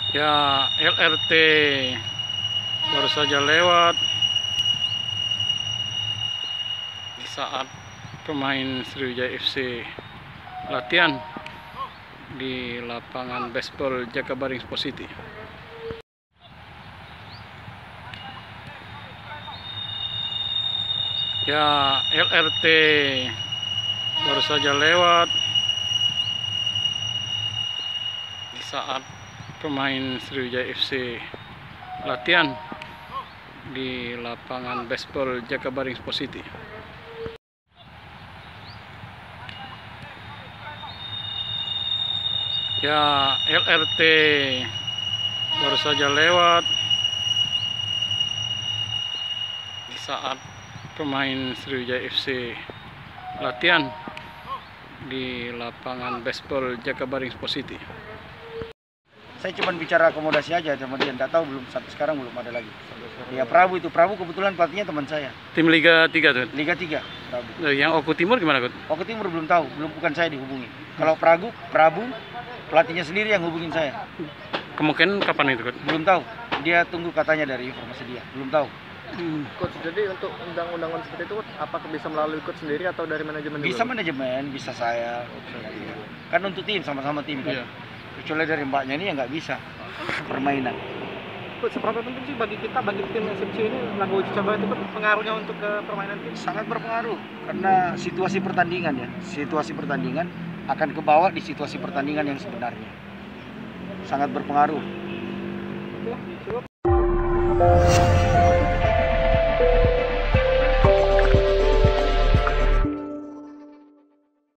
Ya, LRT baru saja lewat di saat pemain Sriwijaya FC latihan di lapangan baseball Jakabaring Sports City. Ya, LRT baru saja lewat di saat pemain Sriwijaya FC latihan di lapangan baseball Jakabaring Sports City. Ya, LRT baru saja lewat di saat pemain Sriwijaya FC latihan di lapangan baseball Jakabaring Sports City. Saya cuma bicara akomodasi aja sama dia, nggak tahu, belum sampai sekarang belum ada lagi. Ya Prabu kebetulan pelatihnya teman saya. Tim Liga 3 tuh. Liga 3 Prabu. Yang Oku Timur gimana, Kut? Oku Timur belum tahu, bukan saya dihubungi. Kalau Prabu pelatihnya sendiri yang hubungin saya. Kemungkinan kapan itu, Kut? Belum tahu. Dia tunggu katanya dari informasi dia, belum tahu. Coach, jadi untuk undang-undangan seperti itu apakah bisa melalui coach sendiri atau dari manajemen? Bisa dulu? Manajemen, bisa saya. Kan untuk tim, sama-sama tim kan. Iya. Kecuali dari mbaknya ini ya nggak bisa permainan. Coach, seberapa penting sih bagi kita, bagi tim SMC ini laga uji coba itu pengaruhnya untuk ke permainan tim? Sangat berpengaruh karena situasi pertandingan ya. Situasi pertandingan akan kebawa di situasi pertandingan yang sebenarnya. Sangat berpengaruh. Oke, cukup.